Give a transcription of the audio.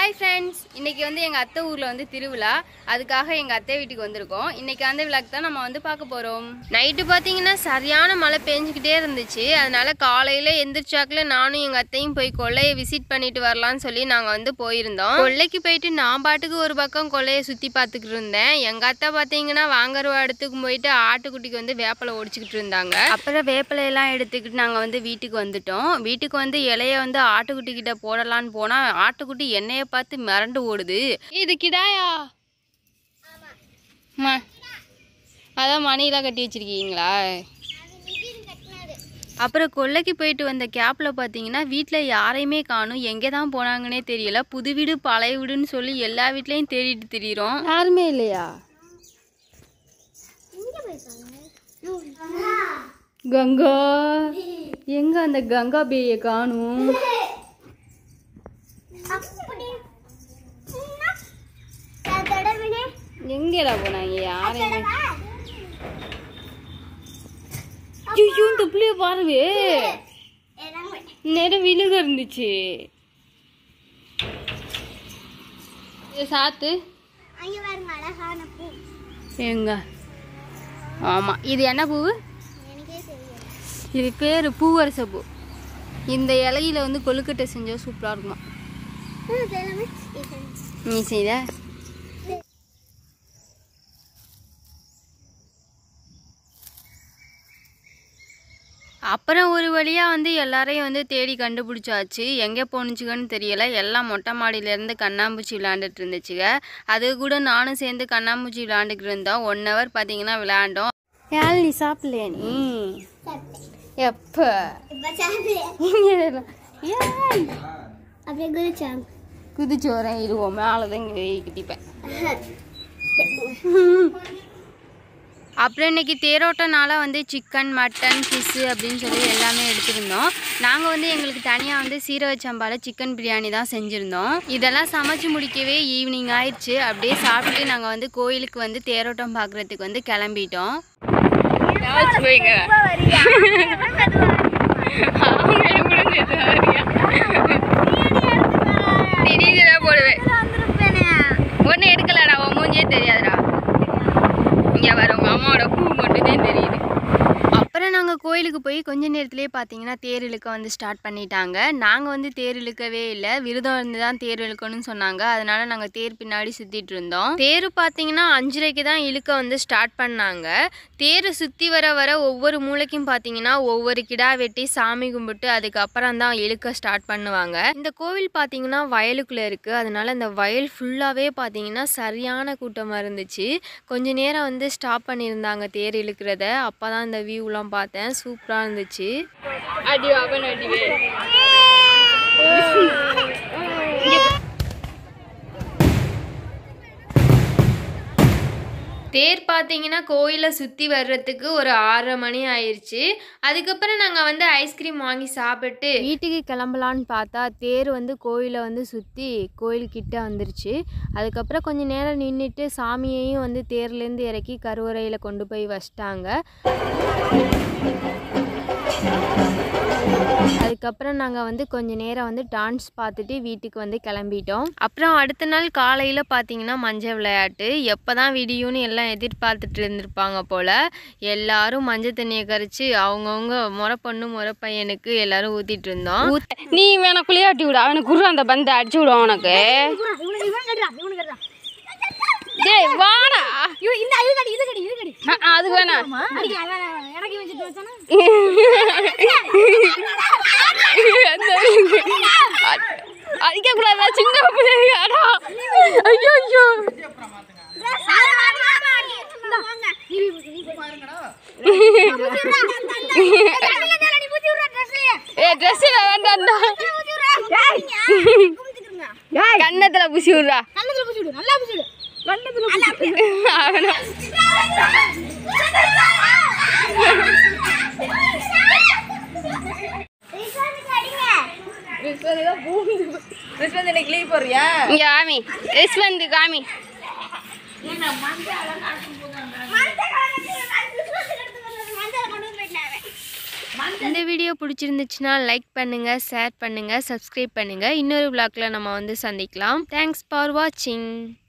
Hi friends, இன்றைக்கி வந்து எங்கள் அத்தை ஊரில் வந்து திருவிழா. அதுக்காக எங்கள் அத்தை வீட்டுக்கு வந்திருக்கோம். இன்றைக்கி அந்த விழாக்கு தான் நம்ம வந்து பார்க்க போகிறோம். நைட்டு பார்த்தீங்கன்னா சரியான மழை பெஞ்சிக்கிட்டே இருந்துச்சு. அதனால் காலையில் எந்திரிச்சாக்கில் நானும் எங்கள் அத்தையும் போய் கொள்ளையை விசிட் பண்ணிட்டு வரலான்னு சொல்லி நாங்கள் வந்து போயிருந்தோம். கொள்ளைக்கு போயிட்டு நான் பாட்டுக்கு ஒரு பக்கம் கொள்ளையை சுற்றி பார்த்துக்கிட்டு இருந்தேன். எங்கள் அத்தை பார்த்தீங்கன்னா வாங்கருவா இடத்துக்கு போயிட்டு ஆட்டுக்குட்டிக்கு வந்து வேப்பிலை ஒடிச்சிக்கிட்டு இருந்தாங்க. அப்புறம் வேப்பிலையெல்லாம் எடுத்துக்கிட்டு நாங்கள் வந்து வீட்டுக்கு வந்துட்டோம். வீட்டுக்கு வந்து இலையை வந்து ஆட்டுக்குட்டிக்கிட்ட போடலான்னு போனால் ஆட்டுக்குட்டி என்னைய பார்த்து மிரண்டு ஓடுது. இது கிடாயா? அதான் மணியெல்லாம் கட்டி வச்சிருக்கீங்களா? அப்புறம் கொல்லைக்கு போயிட்டு வந்த கேப்ல பார்த்தீங்கன்னா வீட்டில் யாரையுமே காணும். எங்கே தான் போனாங்கன்னே தெரியல. புது வீடு பழைய வீடுன்னு சொல்லி எல்லா வீட்லேயும் தேடிட்டு திரியிறோம். யாருமே இல்லையா? கங்கா எங்க? அந்த கங்கா பேயை காணும். எங்கடா போனாங்க? யாரையுமே இந்த பிள்ளைய பாருங்க, நேரம் விழுக இருந்துச்சு. சாத்து எங்க? ஆமா, இது என்ன பூவு? இது பேரு பூவரச பூ. இந்த இலையில வந்து கொழுக்கட்டை செஞ்சா சூப்பரா இருக்குமா. நீ செய்த? அப்புறம் ஒரு வழியாக வந்து எல்லாரையும் வந்து தேடி கண்டுபிடிச்சாச்சு. எங்கே போணுச்சுங்கன்னு தெரியலை. எல்லாம் மொட்டை மாடியிலேருந்து கண்ணாம்பூச்சி விளையாண்டுட்டு இருந்துச்சுங்க. அது கூட நானும் சேர்ந்து கண்ணாம்பூச்சி விளையாண்டுக்கிட்டு இருந்தோம். 1 hour பார்த்தீங்கன்னா விளையாண்டோம். ஏன் நீ சாப்பிடலையா? நீ எப்போ குதிச்சு வரேன் இருவோம். மேலதான் இங்கே கிட்டிப்பேன். அப்புறம் இன்றைக்கி தேரோட்டனால வந்து சிக்கன், மட்டன், ஃபிஷ்ஷு அப்படின்னு சொல்லி எல்லாமே எடுத்துருந்தோம். நாங்கள் வந்து எங்களுக்கு தனியாக வந்து சீரக சம்பாவில் சிக்கன் பிரியாணி தான் செஞ்சுருந்தோம். இதெல்லாம் சமைச்சு முடிக்கவே ஈவினிங் ஆயிடுச்சு. அப்படியே சாப்பிட்டு நாங்கள் வந்து கோயிலுக்கு வந்து தேரோட்டம் பார்க்குறதுக்கு வந்து கிளம்பிட்டோம். போடுவேன் ஒன்றும் எடுக்கலடா, உன் மூஞ்சியே தெரியாதுடா. இங்கே வர உங்கள் அம்மாவோட பூ மட்டும்தான் தெரியுது. அப்புறம் நாங்கள் கோயிலுக்கு போய் கொஞ்ச நேரத்துலேயே பார்த்தீங்கன்னா தேர் இழுக்க வந்து ஸ்டார்ட் பண்ணிட்டாங்க. நாங்கள் வந்து தேர் இழுக்கவே இல்லை, விரதம் இருந்து தான் தேர் இழுக்கணும்னு சொன்னாங்க. அதனால நாங்கள் தேர் பின்னாடி சுற்றிட்டு இருந்தோம். தேர் பார்த்தீங்கன்னா 5:30க்கு தான் இழுக்க வந்து ஸ்டார்ட் பண்ணாங்க. தேர் சுற்றி வர வர ஒவ்வொரு மூளைக்கும் பார்த்தீங்கன்னா ஒவ்வொரு கிடா வெட்டி சாமி கும்பிட்டு அதுக்கப்புறம் தான் இழுக்க ஸ்டார்ட் பண்ணுவாங்க. இந்த கோவில் பார்த்தீங்கன்னா வயலுக்குள்ளே இருக்குது. அதனால இந்த வயல் ஃபுல்லாகவே பார்த்தீங்கன்னா சரியான கூட்டமாக இருந்துச்சு. கொஞ்ச நேரம் வந்து ஸ்டாப் பண்ணியிருந்தாங்க தேர் இழுக்கிறத. அப்போ தான் இந்த வியூலாம் பார்த்தேன். சூப்பராக இருந்துச்சு. தேர் பார்த்தீங்கன்னா கோயிலை சுற்றி வர்றதுக்கு ஒரு 6:30 மணி ஆயிடுச்சு. அதுக்கப்புறம் நாங்கள் வந்து ஐஸ்கிரீம் வாங்கி சாப்பிட்டு வீட்டுக்கு கிளம்பலான்னு பார்த்தா தேர் வந்து கோயிலை வந்து சுற்றி கோயில்கிட்ட வந்துருச்சு. அதுக்கப்புறம் கொஞ்சம் நேரம் நின்றுட்டு சாமியையும் வந்து தேர்லேருந்து இறக்கி கருவறையில் கொண்டு போய் வச்சிட்டாங்க. அதுக்கப்புறம் நாங்கள் வந்து கொஞ்சம் நேரம் வந்து டான்ஸ் பார்த்துட்டு வீட்டுக்கு வந்து கிளம்பிட்டோம். அப்புறம் அடுத்த நாள் காலையில் பார்த்தீங்கன்னா மஞ்சள் விளையாட்டு. எப்போ தான் விடியும்னு எல்லாம் எதிர்பார்த்துட்டு இருந்திருப்பாங்க போல். எல்லாரும் மஞ்சள் தண்ணியை கரைச்சி அவங்கவுங்க முறை பொண்ணு முறை பையனுக்கு எல்லாரும் ஊற்றிட்டு இருந்தோம். நீ வேணா குளியாட்டி விட, அவனுக்கு குரு அந்த பந்தை அடிச்சு விடுவான் உனக்கு. வாடா அது வேணாம். அடிக்க கூடாதா சின்ன பிள்ளையாடா. ஐயோ ஐயோ ட்ரெஸ்ல வேண்டாம்டா, கண்ணத்துல பூசி விடுறா. காமி காமி இந்த வீடியோ பிடிச்சிருந்துச்சுன்னா லைக் பண்ணுங்கள், ஷேர் பண்ணுங்கள், சப்ஸ்கிரைப் பண்ணுங்கள். இன்னொரு vlogல நம்ம வந்து சந்திக்கலாம். தேங்க்ஸ் ஃபார் வாட்சிங்.